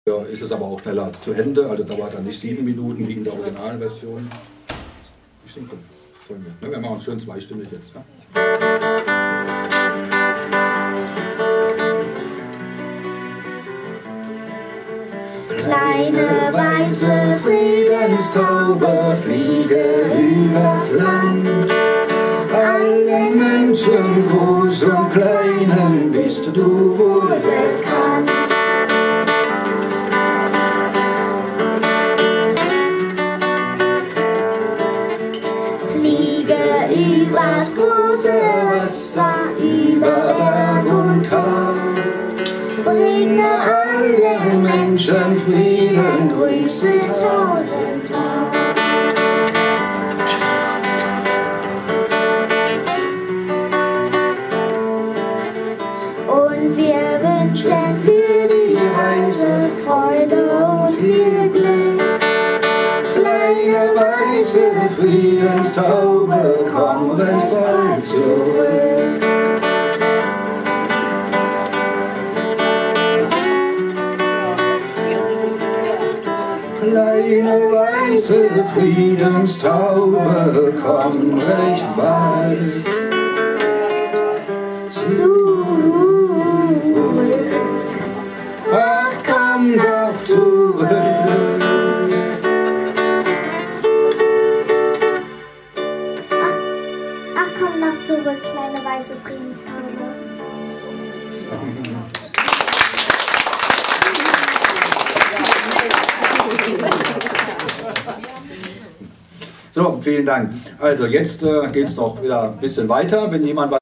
Ja, ist es aber auch schneller zu Ende, also dauert dann nicht 7 Minuten wie in der Originalversion. Ich denke, voll mit. Ne? Wir machen es schön zweistimmig jetzt. Ja? Kleine weiße Friedenstaube fliege übers Land. Allen Menschen, groß und kleinen, bist du wohl bekannt. Fliege übers große Wasser, über Berg und Tal. Bringe allen Menschen Frieden, grüße tausendmal. Und wir wünschen für die Reise Freude und viel Glück. Kleine weiße Friedenstaube, komm recht bald zurück. Kleine weiße Friedenstaube, komm recht bald zurück. Ach, komm doch zurück. Ach, komm doch zurück, kleine weiße Friedenstaube. So, vielen Dank. Also jetzt geht es noch wieder ein bisschen weiter. Wenn jemand